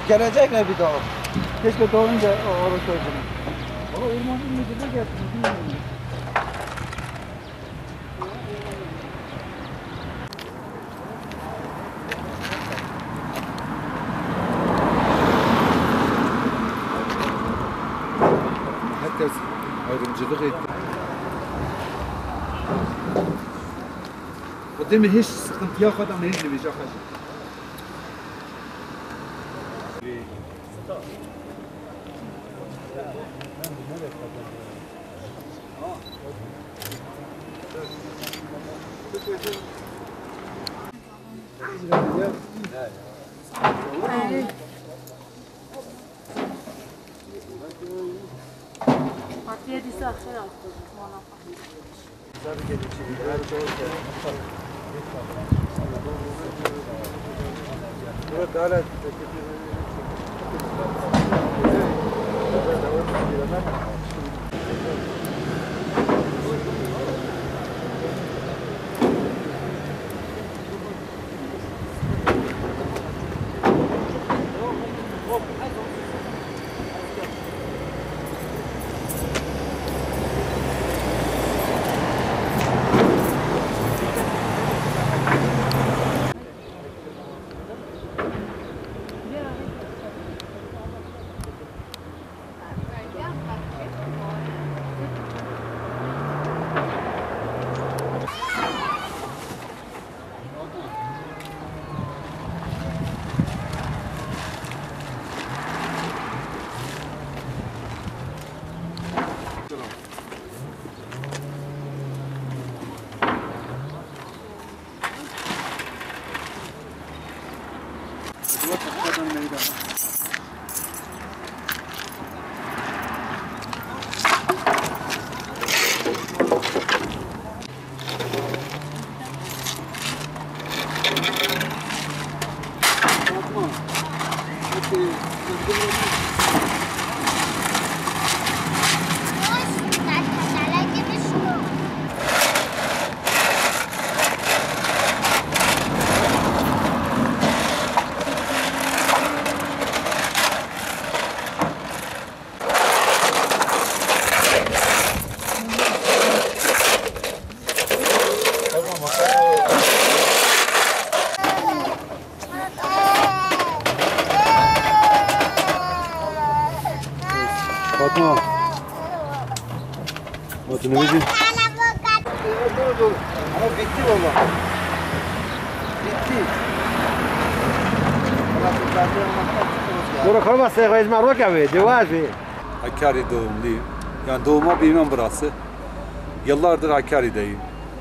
Gelecekler bir daha. Keşke doğunca uğraşaydım. Valla ormancı müdürü getirdi. Bilmiyorum. Herkes ayrımcılık etti. O değil mi? Hiç sıkıntı yok adam ne izlemeyecek. Partiye dise aşağı yaptı. Fatma. Fatma ne diyeyim? Dur. Ama bitti valla. Bitti. Bunu kırmazsa koyma rokavi, cevazi. Hakkari doğumluyum. Yani doğuma büyümem burası. Yıllardır Hakkari'deyim.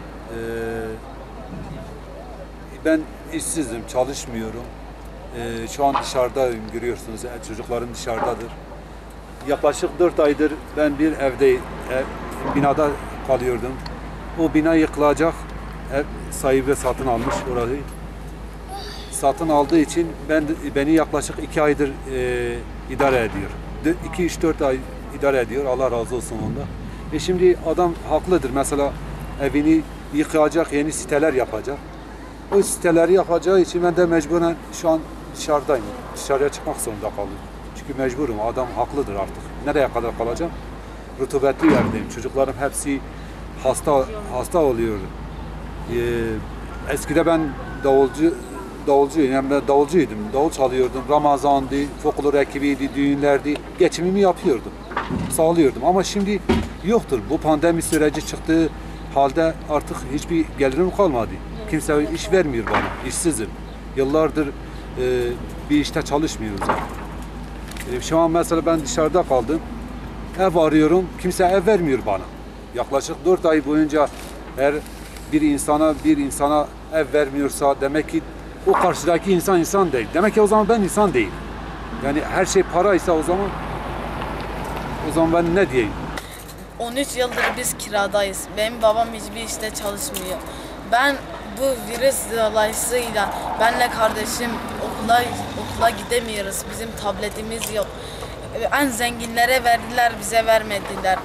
Ben işsizim, çalışmıyorum. Şu an dışarıdayım, görüyorsunuz. Çocuklarım dışarıdadır. Yaklaşık 4 aydır ben bir binada kalıyordum. O bina yıkılacak. Ev sahibi satın almış orayı. Satın aldığı için beni yaklaşık 2 aydır idare ediyor. 2-3-4 ay idare ediyor. Allah razı olsun ondan. Şimdi adam haklıdır. Mesela evini yıkacak, yeni siteler yapacak. O siteleri yapacağı için ben de mecburen şu an dışarıdayım. Dışarıya çıkmak zorunda kaldım. Çünkü mecburum. Adam haklıdır artık. Nereye kadar kalacağım? Rutubetli yerdeyim. Çocuklarım hepsi hasta oluyordu. Eskide ben davulcuydum. Yani ben davulcuydum. Davul çalıyordum. Ramazan'dı, folklor ekibiydi, düğünlerdi. Geçimimi yapıyordum. Sağlıyordum. Ama şimdi yoktur. Bu pandemi süreci çıktığı halde artık hiçbir gelirim kalmadı. Kimse iş vermiyor bana. İşsizim. Yıllardır bir işte çalışmıyoruz. Şu an mesela ben dışarıda kaldım. Ev arıyorum. Kimse ev vermiyor bana. Yaklaşık 4 ay boyunca her bir insana ev vermiyorsa demek ki o karşıdaki insan değil. Demek ki o zaman ben insan değilim. Yani her şey paraysa o zaman ben ne diyeyim? 13 yıldır biz kiradayız. Benim babam hiçbir işte çalışmıyor. Ben bu virüs dolayısıyla benle kardeşim okula gidemiyoruz. Bizim tabletimiz yok. En zenginlere verdiler, bize vermediler.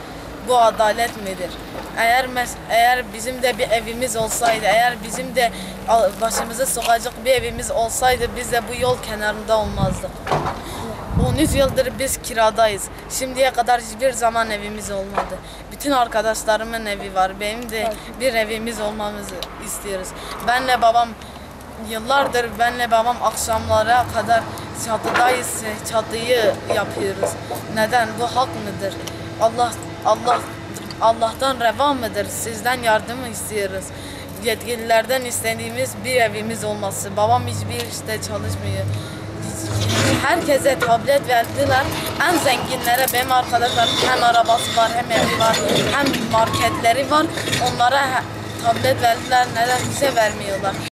Bu adalet midir? Eğer bizim de bir evimiz olsaydı, eğer bizim de başımızı sokacak bir evimiz olsaydı biz de bu yol kenarında olmazdık. 13 yıldır biz kiradayız. Şimdiye kadar hiçbir zaman evimiz olmadı. Bütün arkadaşlarımın evi var. Benim de bir evimiz olmamızı istiyoruz. Benle babam akşamlara kadar çatıdayız. Çatıyı yapıyoruz. Neden? Bu hak mıdır? Allah'tan reva mıdır? Sizden yardım istiyoruz. Yetkililerden istediğimiz bir evimiz olması. Babam hiçbir işte çalışmıyor. Herkese tablet verdiler. En zenginlere, benim arkadaşlarım hem arabası var, hem evi var, hem marketleri var. Onlara tablet verdiler. Neden bize vermiyorlar?